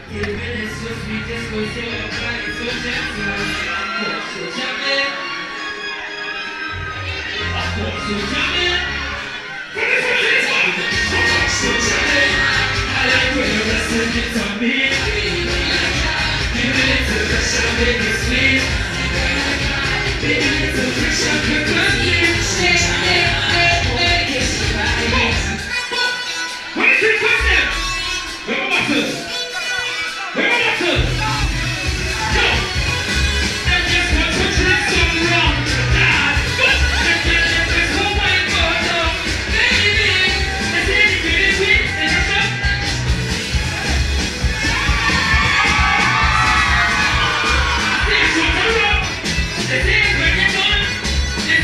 Let's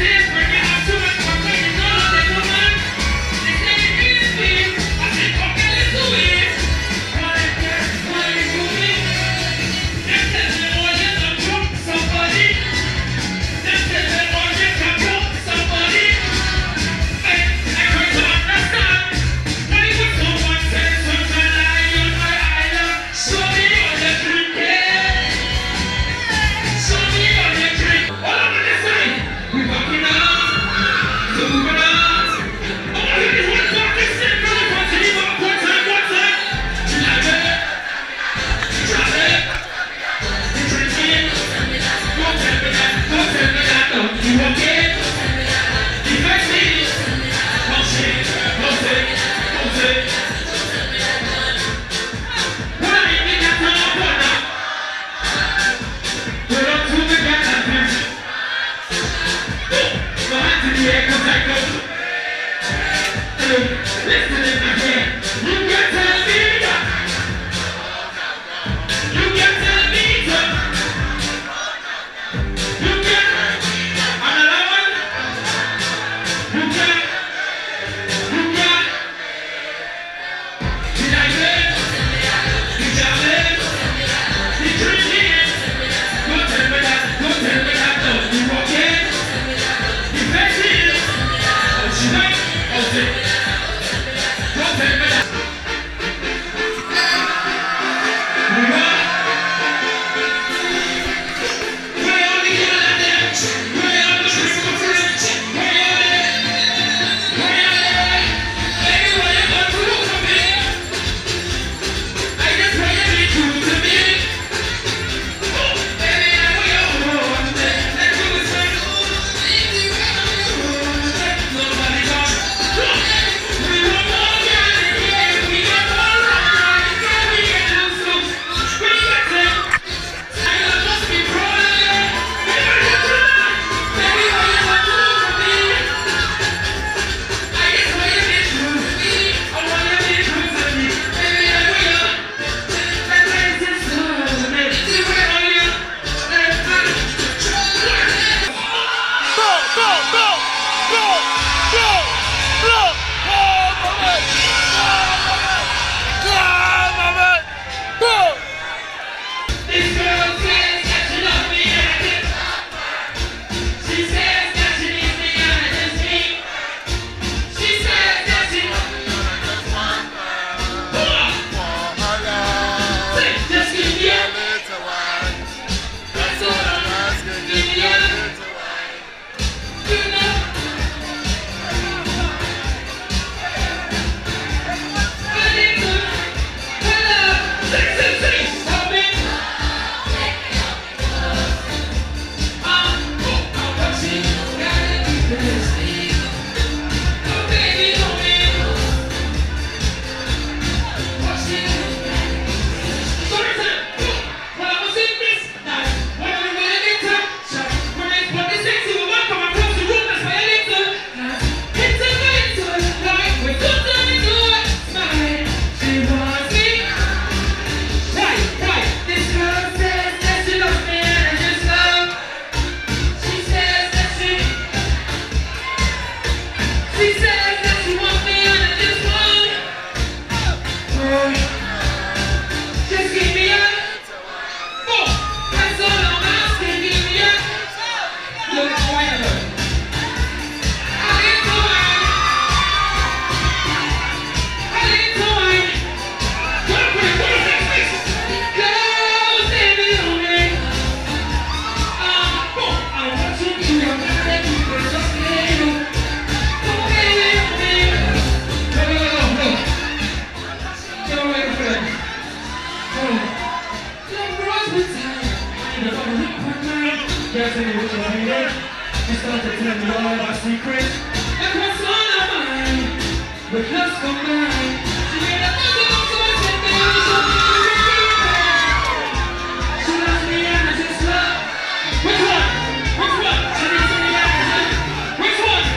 Can't tell me what you're hating. You start to tell me all of our secrets. And what's on our mind? With us combined. She made a nothing else so I said, baby, show me the reason. She loves me and I just love. Which one? Which one? She needs me and I just. Which one?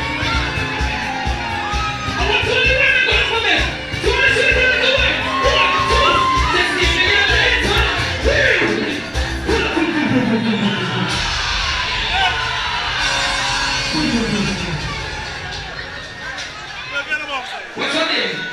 I want to the women going for me. So I should have run away. One, two. Just give me a letter. What's your name?